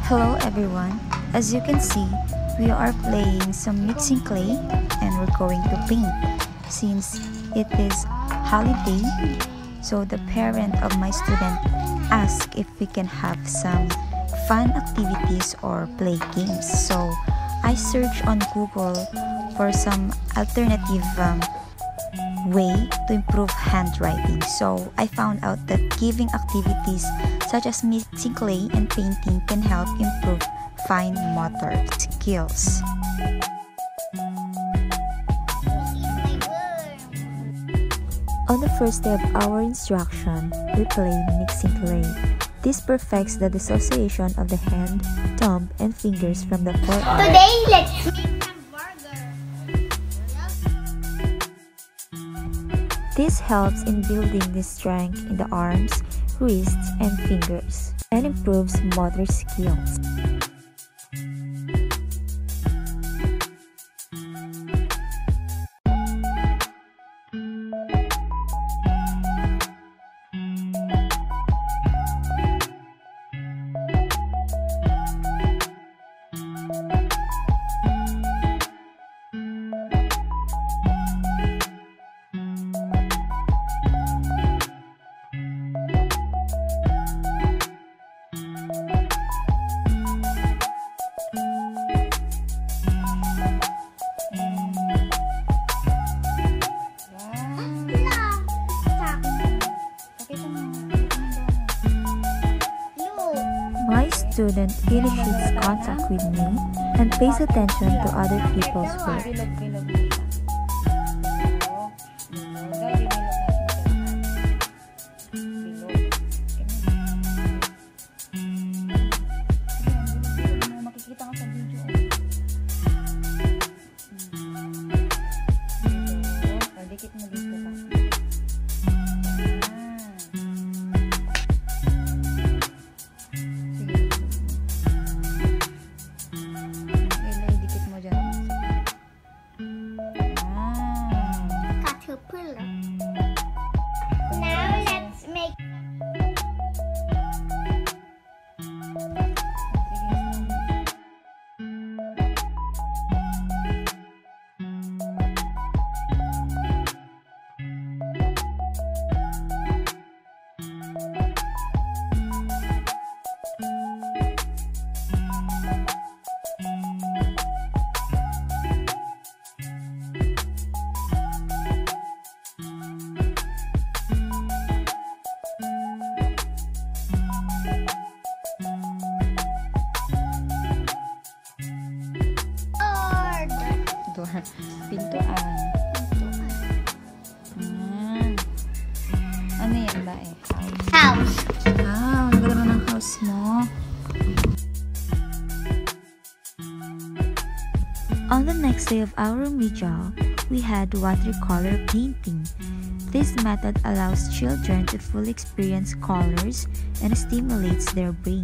Hello everyone, as you can see, we are playing some mixing clay and we're going to paint. Since it is holiday, so the parent of my student asked if we can have some fun activities or play games. So I searched on Google for some alternative way to improve handwriting. So I found out that giving activities such as mixing clay and painting can help improve fine motor skills. On the first day of our instruction, we played mixing clay. This perfects the dissociation of the hand, thumb, and fingers from the forearm. Today, let's make some burger. This helps in building the strength in the arms, wrists, and fingers, and improves motor skills. My student initiates contact with me and pays attention to other people's work. Now let's make Pintuan. Ano yan ba eh? house. Ang ganda ng house mo. On the next day of our remedial, we had watercolor painting. This method allows children to fully experience colors and stimulates their brain.